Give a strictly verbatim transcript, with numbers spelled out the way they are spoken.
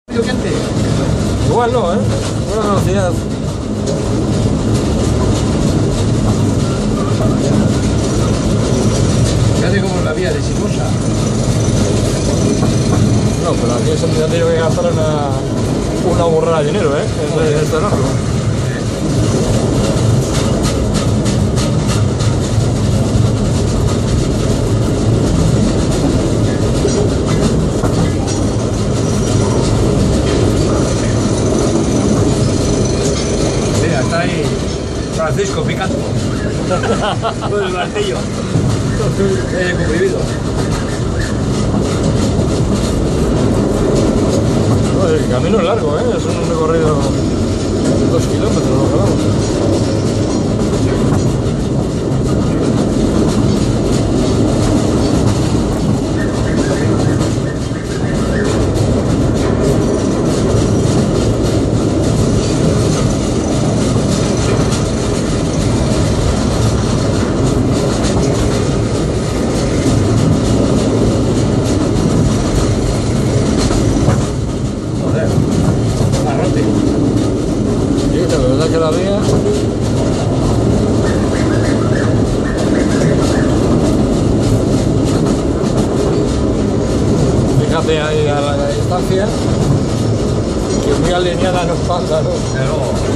Igual no, ¿eh? Buena velocidad. Fíjate cómo es la vía de Sinuosa. No, pero aquí se me ha tenido que gastar una, una burrada de dinero, ¿eh? Esto, esto es largo. Mira, está ahí Francisco picando. Con el martillo. Eh, comprimido. El camino es largo, ¿eh? Es un recorrido de dos kilómetros, lo que vamos. Que la vía fíjate ahí a la distancia que muy alineada nos pasa, ¿no? Pero